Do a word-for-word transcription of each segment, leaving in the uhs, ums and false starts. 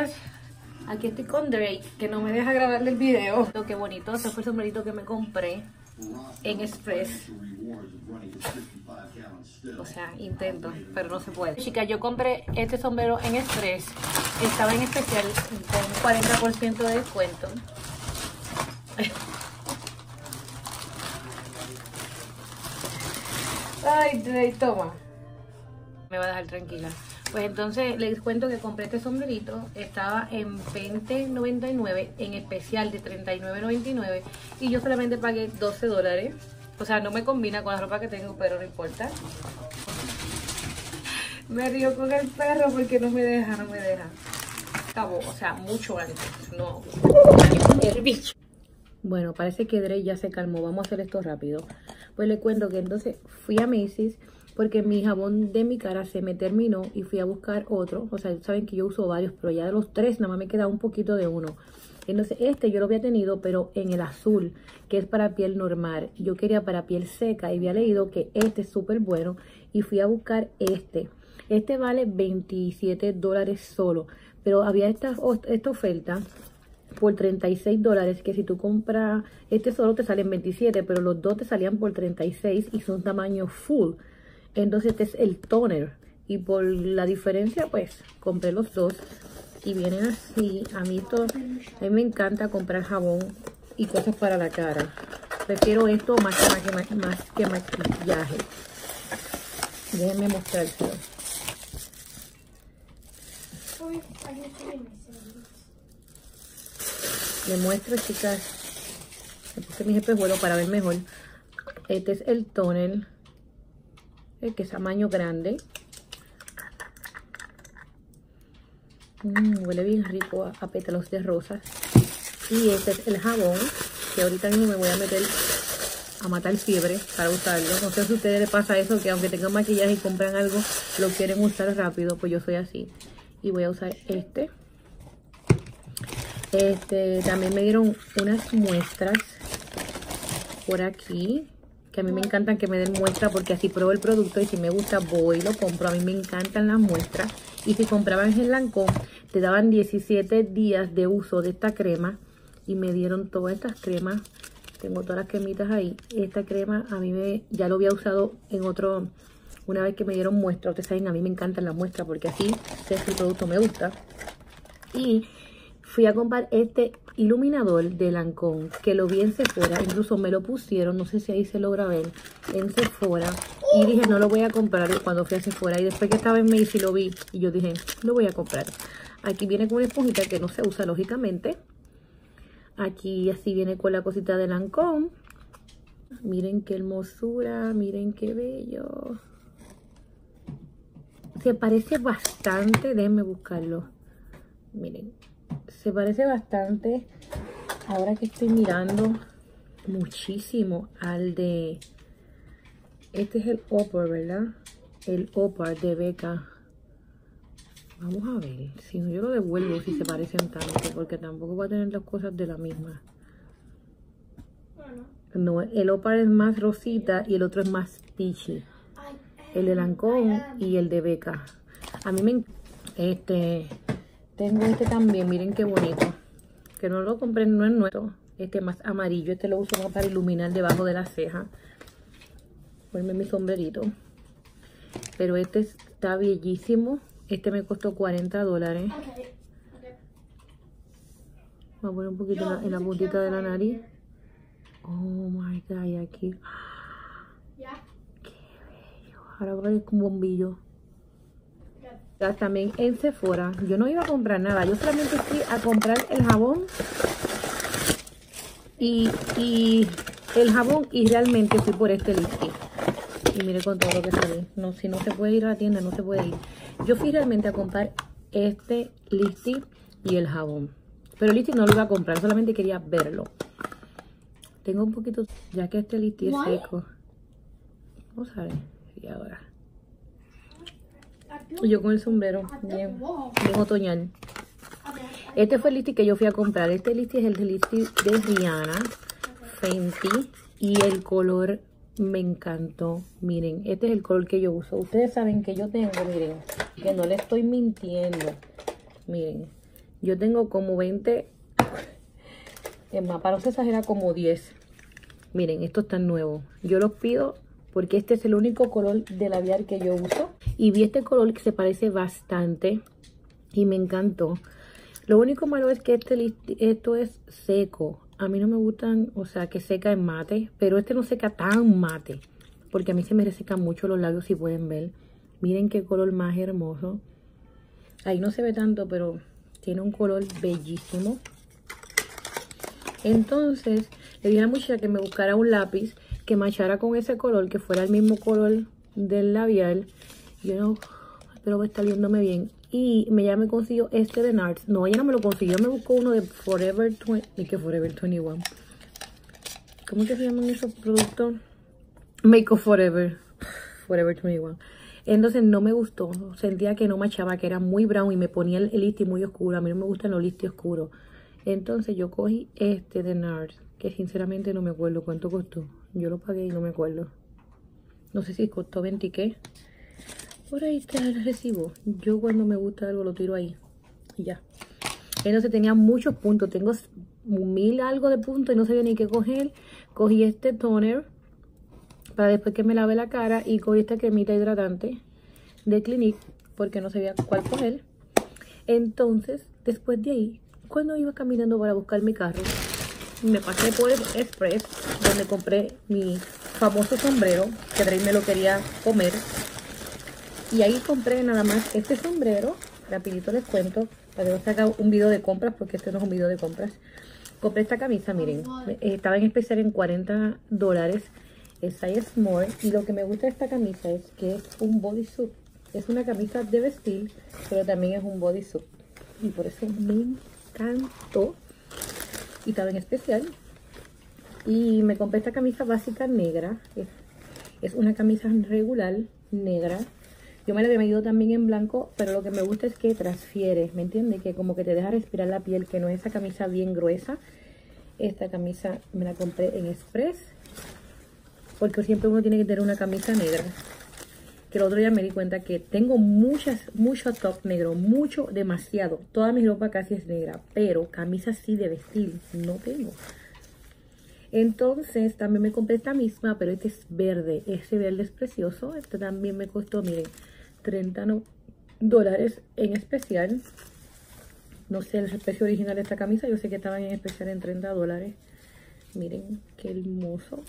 pues aquí estoy con Drake, que no me deja grabarle el video. Qué bonito, ese fue el sombrerito que me compré en Express. O sea, intento, pero no se puede. Chicas, yo compré este sombrero en Express. Estaba en especial con cuarenta por ciento de descuento. Ay, Drake, toma. Me va a dejar tranquila. Pues entonces les cuento que compré este sombrerito. Estaba en veinte noventa y nueve, en especial de treinta y nueve noventa y nueve. Y yo solamente pagué doce dólares. O sea, no me combina con la ropa que tengo, pero no importa. Me río con el perro porque no me deja, no me deja. Acabó, o sea, mucho antes. No, el bicho. Bueno, parece que Drake ya se calmó. Vamos a hacer esto rápido. Pues les cuento que entonces fui a Macy's porque mi jabón de mi cara se me terminó y fui a buscar otro. O sea, saben que yo uso varios, pero ya de los tres nada más me queda un poquito de uno. Entonces este yo lo había tenido, pero en el azul, que es para piel normal. Yo quería para piel seca y había leído que este es súper bueno y fui a buscar este. Este vale veintisiete dólares solo, pero había esta, esta oferta por treinta y seis dólares, que si tú compras este solo te salen veintisiete, pero los dos te salían por treinta y seis y son tamaño full. Entonces este es el toner y por la diferencia pues compré los dos y vienen así. A mí, todo, a mí me encanta comprar jabón y cosas para la cara. Prefiero esto más que, más, más que maquillaje. Déjenme mostrárselo. Le muestro, chicas. Me puse mis espejuelos para ver mejor. Este es el toner, el que es tamaño grande. Mm, huele bien rico a, a pétalos de rosas. Y este es el jabón, que ahorita mismo me voy a meter a matar fiebre para usarlo. No sé si a ustedes les pasa eso, que aunque tengan maquillaje y compran algo, lo quieren usar rápido. Pues yo soy así. Y voy a usar este. Este, también me dieron unas muestras por aquí, que a mí me encantan que me den muestras porque así pruebo el producto y si me gusta voy y lo compro. A mí me encantan las muestras. Y si compraban en Lancôme te daban diecisiete días de uso de esta crema y me dieron todas estas cremas. Tengo todas las cremitas ahí. Esta crema a mí me, ya lo había usado en otro, una vez que me dieron muestras. Ustedes saben, a mí me encantan las muestras porque así sé si el producto me gusta. Y fui a comprar este iluminador de Lancôme, que lo vi en Sephora, incluso me lo pusieron, no sé si ahí se logra ver, en Sephora. Y dije, no lo voy a comprar cuando fui a Sephora. Y después que estaba en Macy's lo vi y yo dije, lo voy a comprar. Aquí viene con una esponjita que no se usa, lógicamente. Aquí así viene con la cosita de Lancôme. Miren qué hermosura, miren qué bello. Se parece bastante, déjenme buscarlo. Miren, se parece bastante, ahora que estoy mirando, muchísimo al de, este es el Opar, ¿verdad? El Opar de Becca. Vamos a ver, si no yo lo devuelvo si se parecen tanto, porque tampoco va a tener las cosas de la misma. No, el Opar es más rosita y el otro es más peachy. El de Lancôme y el de Becca. A mí me encanta este. Tengo este también, miren qué bonito. Que no lo compré, no es nuestro. Este más amarillo, este lo uso más para iluminar debajo de la ceja. Ponerme mi sombrerito. Pero este está bellísimo. Este me costó cuarenta dólares. Voy a poner un poquito en la, en la puntita de la nariz. Oh my God, y aquí. Qué bello. Ahora voy a poner un bombillo. También en Sephora, yo no iba a comprar nada, yo solamente fui a comprar el jabón y, y el jabón y realmente fui por este lipstick. Y mire con todo lo que sale. No, si no se puede ir a la tienda, no se puede ir. Yo fui realmente a comprar este lipstick y el jabón, pero el lipstick no lo iba a comprar, solamente quería verlo. Tengo un poquito, ya que este lipstick es seco. Vamos a ver, y ahora yo con el sombrero bien, bien otoñal. Este fue el lipstick que yo fui a comprar. Este lipstick es el lipstick de Rihanna Fenty y el color me encantó. Miren, este es el color que yo uso. Ustedes saben que yo tengo, miren, que no le estoy mintiendo. Miren, Yo tengo como veinte. Es más, para no se exagera, como diez. Miren, estos están nuevos. Yo los pido porque este es el único color de labial que yo uso. Y vi este color que se parece bastante y me encantó. Lo único malo es que este, esto es seco. A mí no me gustan, o sea, que seca en mate. Pero este no seca tan mate, porque a mí se me resecan mucho los labios, si pueden ver. Miren qué color más hermoso. Ahí no se ve tanto, pero tiene un color bellísimo. Entonces, le dije a la muchacha que me buscara un lápiz que machara con ese color, que fuera el mismo color del labial. Yo no, pero está viéndome bien. Y me ya me consiguió este de NARS. No, ella no me lo consiguió, me buscó uno de Forever veinte. ¿Y qué Forever veintiuno? ¿Cómo que se llaman esos productos? Make Up Forever. Forever veintiuno. Entonces no me gustó. Sentía que no machaba, que era muy brown y me ponía el, el listi muy oscuro. A mí no me gustan los listi oscuros. Entonces yo cogí este de NARS, que sinceramente no me acuerdo cuánto costó. Yo lo pagué y no me acuerdo. No sé si costó veinte y qué. Por ahí está el recibo. Yo cuando me gusta algo lo tiro ahí. Y ya. Entonces tenía muchos puntos. Tengo mil algo de puntos y no sabía ni qué coger. Cogí este toner para después que me lave la cara. Y cogí esta cremita hidratante de Clinique porque no sabía cuál coger. Entonces, después de ahí, cuando iba caminando para buscar mi carro, me pasé por el Express, donde compré mi famoso sombrero, que Drake me lo quería comer. Y ahí compré nada más este sombrero. Rapidito les cuento, para que no se haga un video de compras, porque este no es un video de compras. Compré esta camisa, miren, estaba en especial en cuarenta dólares. Es size small. Y lo que me gusta de esta camisa es que es un bodysuit. Es una camisa de vestir, pero también es un bodysuit. Y por eso me encantó. Y estaba en especial. Y me compré esta camisa básica negra. Es, es una camisa regular negra. Yo me la había medido también en blanco, pero lo que me gusta es que transfiere, ¿me entiendes? Que como que te deja respirar la piel, que no es esa camisa bien gruesa. Esta camisa me la compré en Express, porque siempre uno tiene que tener una camisa negra. Que el otro día me di cuenta que tengo muchas, muchos top negros, mucho, demasiado. Toda mi ropa casi es negra, pero camisa sí de vestir no tengo. Entonces también me compré esta misma, pero este es verde. Este verde es precioso. Este también me costó, miren, treinta dólares en especial. No sé el precio original de esta camisa. Yo sé que estaban en especial en treinta dólares. Miren qué hermoso.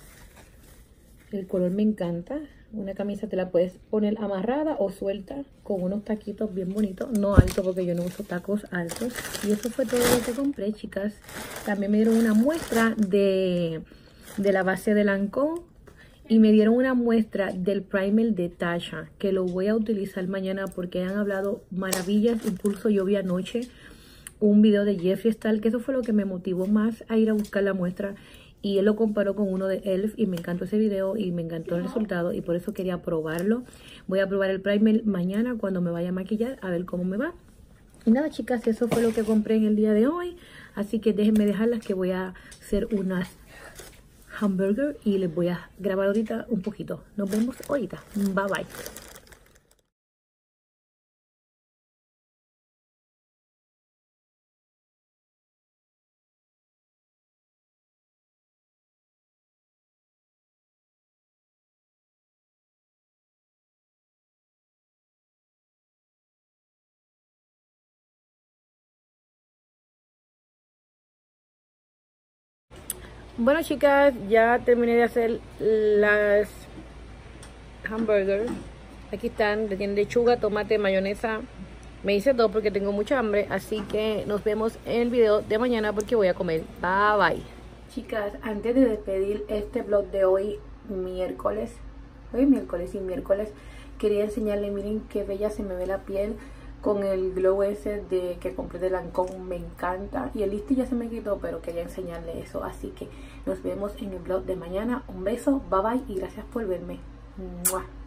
El color me encanta. Una camisa te la puedes poner amarrada o suelta con unos taquitos bien bonitos. No altos, porque yo no uso tacos altos. Y eso fue todo lo que compré, chicas. También me dieron una muestra de, de la base de Lancôme. Y me dieron una muestra del primer de Tatcha, que lo voy a utilizar mañana porque han hablado maravillas. Incluso yo vi anoche un video de Jeffree Star, que eso fue lo que me motivó más a ir a buscar la muestra. Y él lo comparó con uno de E L F y me encantó ese video y me encantó el resultado. Y por eso quería probarlo. Voy a probar el primer mañana cuando me vaya a maquillar, a ver cómo me va. Y nada, chicas, eso fue lo que compré en el día de hoy. Así que déjenme dejarlas, que voy a hacer unas hamburger y les voy a grabar ahorita un poquito. Nos vemos ahorita. Bye bye. Bueno, chicas, ya terminé de hacer las hamburgers. Aquí están, tienen lechuga, tomate, mayonesa. Me hice dos porque tengo mucha hambre, así que nos vemos en el video de mañana porque voy a comer. Bye bye. Chicas, antes de despedir este vlog de hoy, miércoles, hoy es miércoles y miércoles, quería enseñarles, miren qué bella se me ve la piel con el glow ese de que compré de Lancôme. Me encanta. Y el listi ya se me quitó, pero quería enseñarles eso. Así que nos vemos en el vlog de mañana. Un beso, bye bye y gracias por verme. ¡Mua!